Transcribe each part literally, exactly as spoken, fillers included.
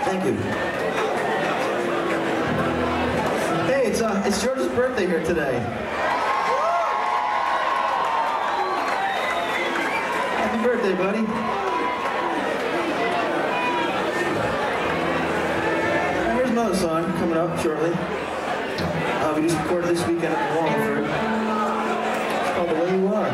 Thank you. Hey, it's, uh, it's George's birthday here today. Happy birthday, buddy. Here's another song coming up shortly. Uh, we just recorded this weekend at the Wallingford. It's called The Way You Are.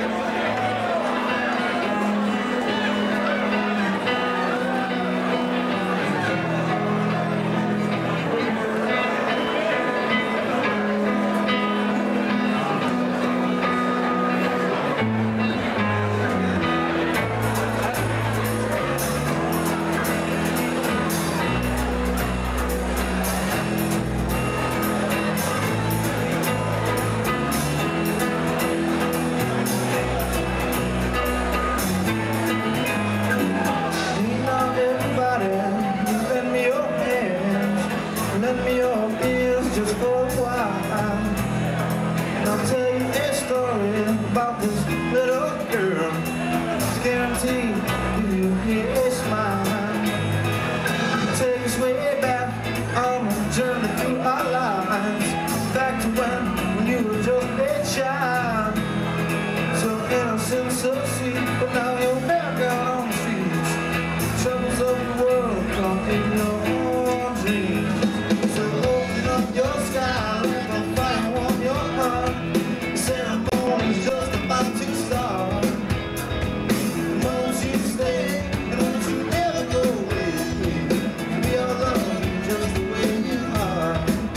Lend me your ears just for a while, and I'll tell you a story about this little girl. It's guaranteed you hear a smile. Take us way back on a journey through our lives, back to when, when you were just a child. So innocent, so sweet, but now you're back out on the streets. Troubles of the world caught in your own dreams. Your sky, let the fire warm your heart. The ceremony's just about to start. Won't you stay, and won't you ever go away? We all love you just the way you are.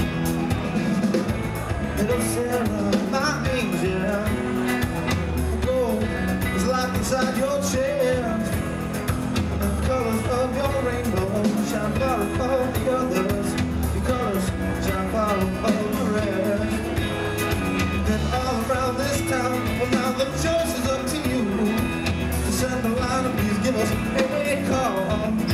Little Sarah, my angel, gold is locked inside your chest. The colors of your rainbow shine far above the others. Your colors shine far above the rest. And all around this town, well now the choice is up to you. To send a line, please give us a call.